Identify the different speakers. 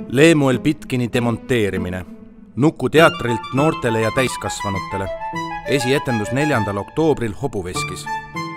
Speaker 1: Leemuel Pitkini demonteerimine. Nuku teatrilt noortele ja täiskasvanutele. Esietendus 4. oktoobril Hobuveskis.